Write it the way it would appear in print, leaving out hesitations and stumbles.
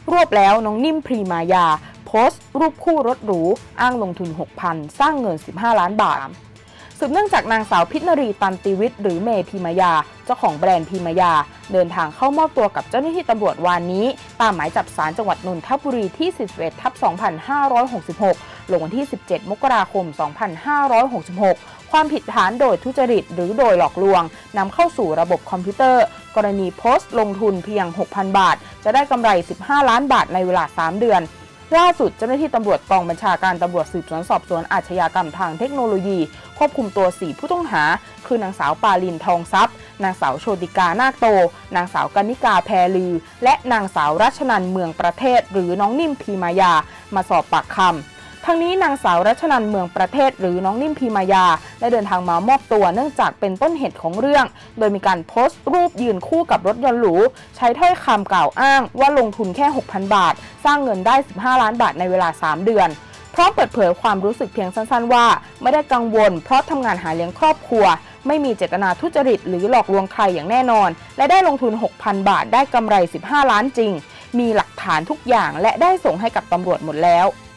รวบแล้วน้องนิ่มพรีมายาโพสต์รูปคู่รถหรูอ้างลงทุน 6,000 สร้างเงิน 15 ล้านบาทสืบเนื่องจากนางสาวพิษนรีตันติวิทย์หรือเมย์พิมายาเจ้าของแบรนด์พิมายาเดินทางเข้ามอบตัวกับเจ้าหน้าที่ตำรวจวานนี้ตามหมายจับศาลจังหวัดนนทบุรีที่ 41/2566 ลงวันที่ 17 มกราคม 2566 ความผิดฐานโดยทุจริตหรือโดยหลอกลวงนำเข้าสู่ระบบคอมพิวเตอร์กรณีโพสต์ลงทุนเพียง 6,000 บาทจะได้กำไร 15 ล้านบาทในเวลา 3 เดือนล่าสุดเจ้าหน้าที่ตำรวจกองบัญชาการตำรวจสืบสวนสอบสวนอาชญากรรมทางเทคโนโลยีควบคุมตัว 4 ผู้ต้องหาคือนางสาวปาลินทองทรัพย์นางสาวโชติกานาคโตนางสาวกนิกาแพรลือและนางสาวรัชนันท์เมืองประเทศหรือน้องนิ่มพีมายามาสอบปากคำทั้งนี้นางสาวรัชนันท์เมืองประเทศหรือน้องนิ่มพีมายาได้เดินทางมามอบตัวเนื่องจากเป็นต้นเหตุของเรื่องโดยมีการโพสต์รูปยืนคู่กับรถยนต์หรูใช้ถ้อยคำกล่าวอ้างว่าลงทุนแค่ 6,000 บาทสร้างเงินได้ 15 ล้านบาทในเวลา 3 เดือนพร้อมเปิดเผยความรู้สึกเพียงสั้นๆว่าไม่ได้กังวลเพราะทำงานหาเลี้ยงครอบครัวไม่มีเจตนาทุจริตหรือหลอกลวงใครอย่างแน่นอนและได้ลงทุน 6,000 บาทได้กำไร 15 ล้านจริงมีหลักฐานทุกอย่างและได้ส่งให้กับตำรวจหมดแล้ว